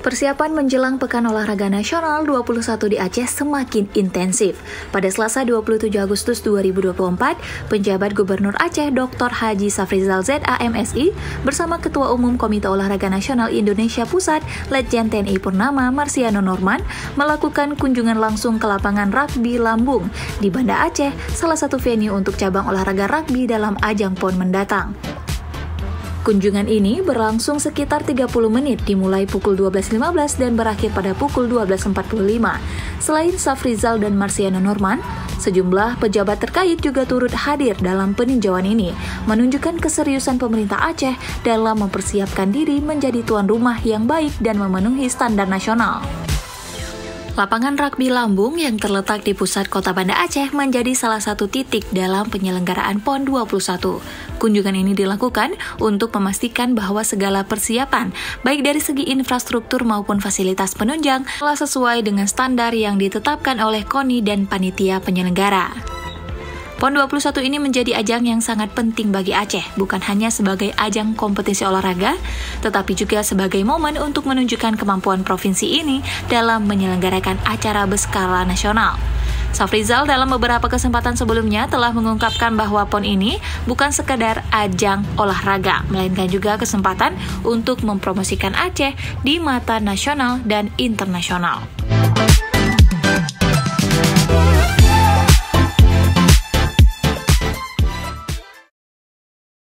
Persiapan menjelang Pekan Olahraga Nasional 21 di Aceh semakin intensif. Pada Selasa 27 Agustus 2024, penjabat Gubernur Aceh Dr. Haji Safrizal ZAMSI bersama Ketua Umum Komite Olahraga Nasional Indonesia Pusat Letjen TNI Purnama Marsiano Norman melakukan kunjungan langsung ke lapangan rugby Lambung di Banda Aceh, salah satu venue untuk cabang olahraga rugby dalam ajang PON mendatang. Kunjungan ini berlangsung sekitar 30 menit dimulai pukul 12.15 dan berakhir pada pukul 12.45. Selain Safrizal dan Marsiano Norman, sejumlah pejabat terkait juga turut hadir dalam peninjauan ini, menunjukkan keseriusan pemerintah Aceh dalam mempersiapkan diri menjadi tuan rumah yang baik dan memenuhi standar nasional. Lapangan rugby Lambung yang terletak di pusat kota Banda Aceh menjadi salah satu titik dalam penyelenggaraan PON 21. Kunjungan ini dilakukan untuk memastikan bahwa segala persiapan, baik dari segi infrastruktur maupun fasilitas penunjang, telah sesuai dengan standar yang ditetapkan oleh KONI dan panitia penyelenggara. PON 21 ini menjadi ajang yang sangat penting bagi Aceh, bukan hanya sebagai ajang kompetisi olahraga, tetapi juga sebagai momen untuk menunjukkan kemampuan provinsi ini dalam menyelenggarakan acara berskala nasional. Safrizal dalam beberapa kesempatan sebelumnya telah mengungkapkan bahwa PON ini bukan sekadar ajang olahraga, melainkan juga kesempatan untuk mempromosikan Aceh di mata nasional dan internasional.